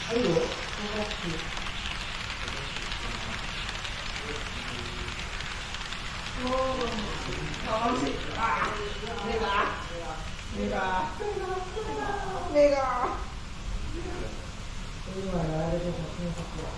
はいよ。楽しい。ああ、目が。今やられて写真撮って。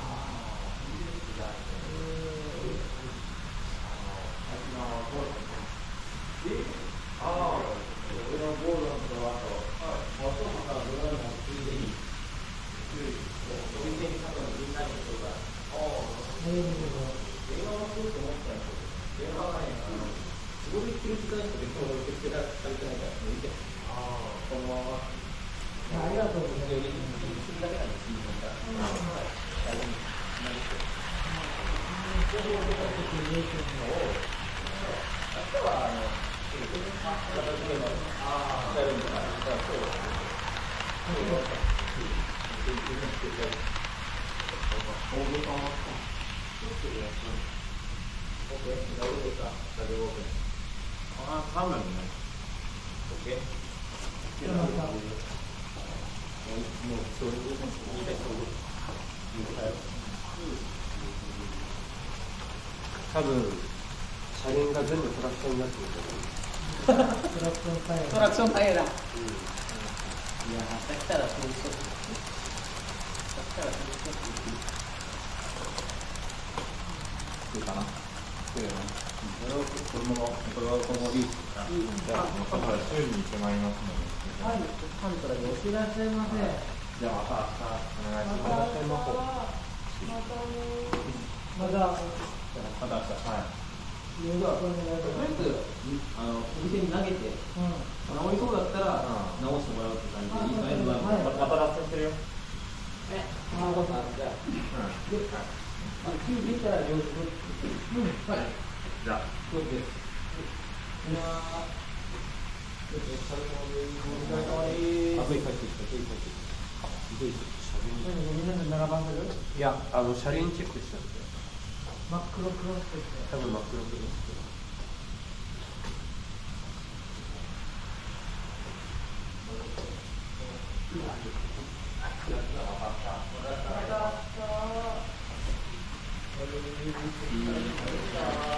ありがとうございます。 多分車輪が全部トラクションになってるトラクションタイヤ。 トラクションタイヤだ。いや、明日来たらそうしとく。 いいかな。 これはこのリーチか。 じゃあ、だから修理に行ってまいりますので。 はい、関東にお知らせません。 じゃあ、またお願いします。 また。 また明日。はい。 とりあえず、お店に投げて、直りそうだったら、直してもらうって感じでいいですかね。 また脱線してるよ。 じゃあ。 出たら両手。 はい。 じゃあ。 そうです。 いや、車輪チェックしちゃって。 真っ黒クロスって多分真っ黒クロス。 わかった。